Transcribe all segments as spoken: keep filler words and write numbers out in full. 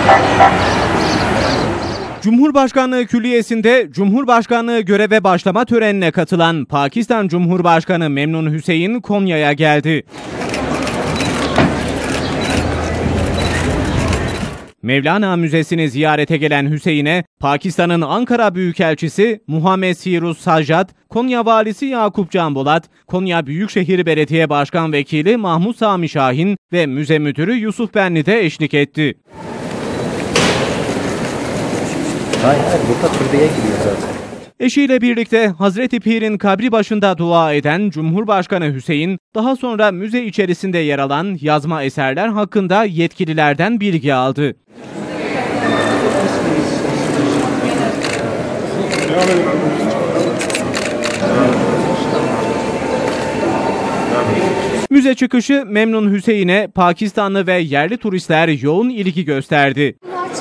Cumhurbaşkanlığı Külliyesi'nde Cumhurbaşkanlığı göreve başlama törenine katılan Pakistan Cumhurbaşkanı Memnun Hüseyin Konya'ya geldi. Mevlana Müzesi'ni ziyarete gelen Hüseyin'e Pakistan'ın Ankara Büyükelçisi Muhammed Sirus Sajjad, Konya Valisi Yakup Can Bolat, Konya Büyükşehir Belediye Başkan Vekili Mahmut Sami Şahin ve Müze Müdürü Yusuf Benli de eşlik etti. Hayır, hayır, burada türbeye gidiyor zaten. Eşiyle birlikte Hazreti Pir'in kabri başında dua eden Cumhurbaşkanı Hüseyin, daha sonra müze içerisinde yer alan yazma eserler hakkında yetkililerden bilgi aldı. Müze çıkışı Memnun Hüseyin'e Pakistanlı ve yerli turistler yoğun ilgi gösterdi.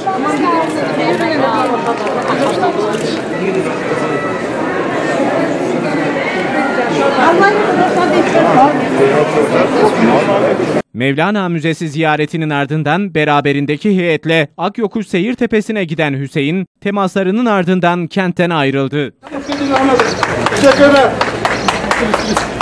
Mevlana Müzesi ziyaretinin ardından beraberindeki heyetle Akyokuş Seyir Tepesi'ne giden Hüseyin, temaslarının ardından kentten ayrıldı.